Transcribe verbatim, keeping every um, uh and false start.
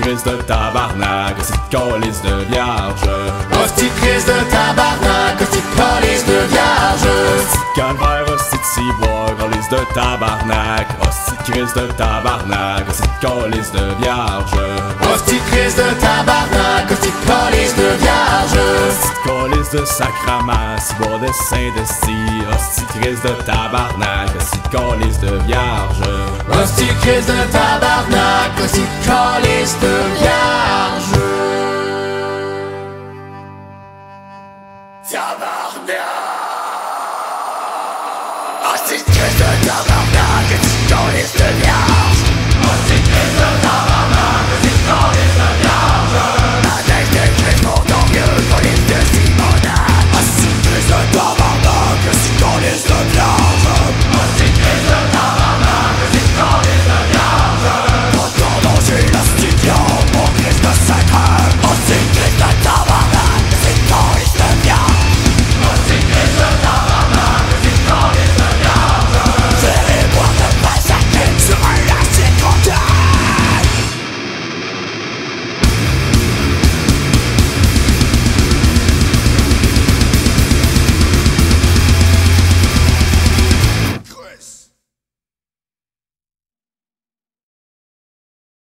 crise de tabarnak, hostie de calice de vierge. Hostie de crise de tabarnak, hostie de calice de vierge. Hostie de calvaire, hostie de ciboire, calice de tabarnak, hostie de crise de tabarnak, hostie de calice de vierge. Hostie de crise de tabarnak, hostie de calice de vierge. Hostie de calice de sacrament, ciboire de Saint-Esti, hostie de crise de tabarnak, hostie de calice de vierge. Hostie de crise de tabarnak, hostie de calice de vierge.